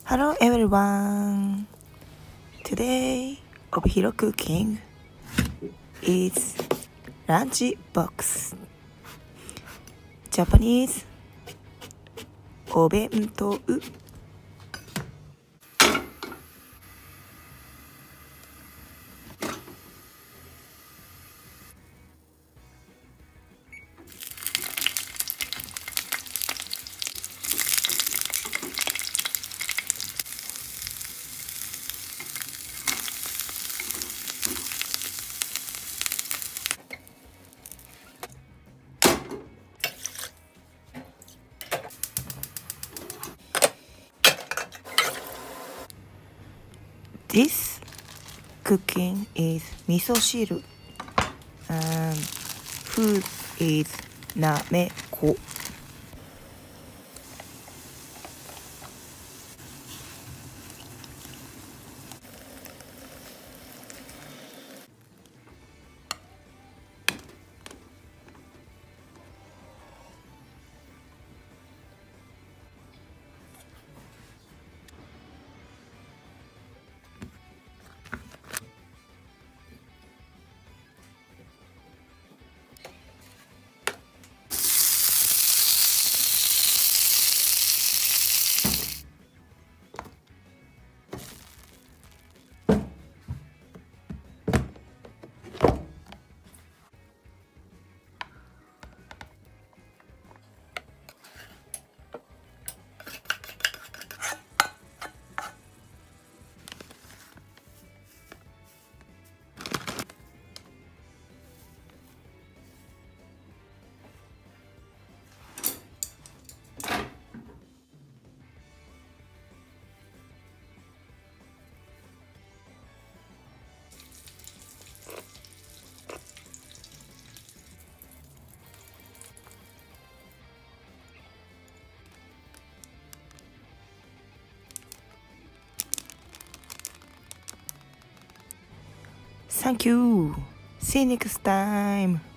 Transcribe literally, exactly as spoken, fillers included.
Hello everyone. Today, Obihiro cooking is lunch box. Japanese お弁当。This cooking is 味噌汁 and food is なめこ。Thank you. See you next time.